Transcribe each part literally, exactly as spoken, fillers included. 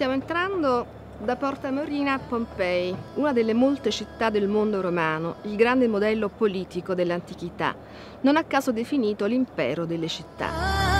Stiamo entrando da Porta Morina a Pompei, una delle molte città del mondo romano, il grande modello politico dell'antichità, non a caso definito l'impero delle città.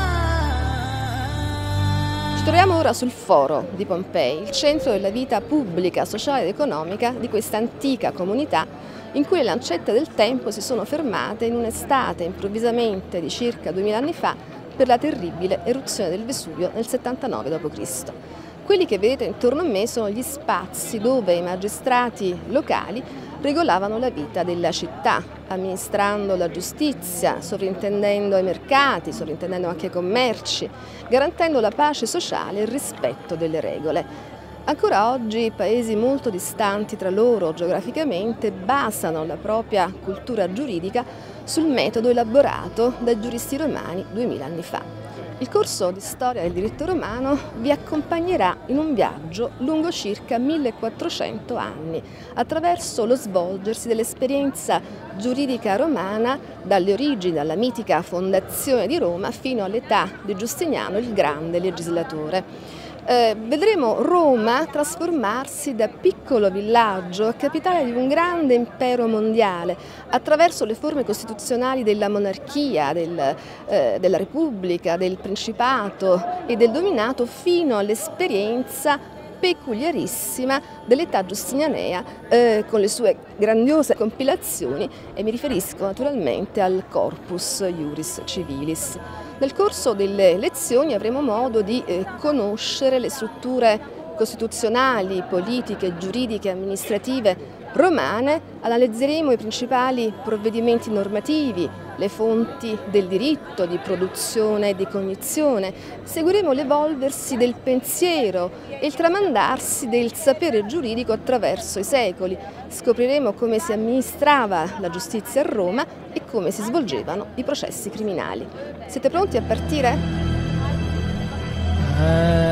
Ci troviamo ora sul Foro di Pompei, il centro della vita pubblica, sociale ed economica di questa antica comunità in cui le lancette del tempo si sono fermate in un'estate improvvisamente di circa duemila anni fa per la terribile eruzione del Vesuvio nel settantanove dopo Cristo Quelli che vedete intorno a me sono gli spazi dove i magistrati locali regolavano la vita della città, amministrando la giustizia, sovrintendendo ai mercati, sovrintendendo anche ai commerci, garantendo la pace sociale e il rispetto delle regole. Ancora oggi paesi molto distanti tra loro geograficamente basano la propria cultura giuridica sul metodo elaborato dai giuristi romani duemila anni fa. Il corso di storia del diritto romano vi accompagnerà in un viaggio lungo circa millequattrocento anni, attraverso lo svolgersi dell'esperienza giuridica romana dalle origini, dalla mitica fondazione di Roma fino all'età di Giustiniano, il grande legislatore. Eh, vedremo Roma trasformarsi da piccolo villaggio a capitale di un grande impero mondiale attraverso le forme costituzionali della monarchia, del, eh, della repubblica, del principato e del dominato fino all'esperienza peculiarissima dell'età giustinianea eh, con le sue grandiose compilazioni, e mi riferisco naturalmente al Corpus Iuris Civilis. Nel corso delle lezioni avremo modo di eh, conoscere le strutture costituzionali, politiche, giuridiche, amministrative romane, analizzeremo i principali provvedimenti normativi, le fonti del diritto di produzione e di cognizione, seguiremo l'evolversi del pensiero e il tramandarsi del sapere giuridico attraverso i secoli, scopriremo come si amministrava la giustizia a Roma e come si svolgevano i processi criminali. Siete pronti a partire?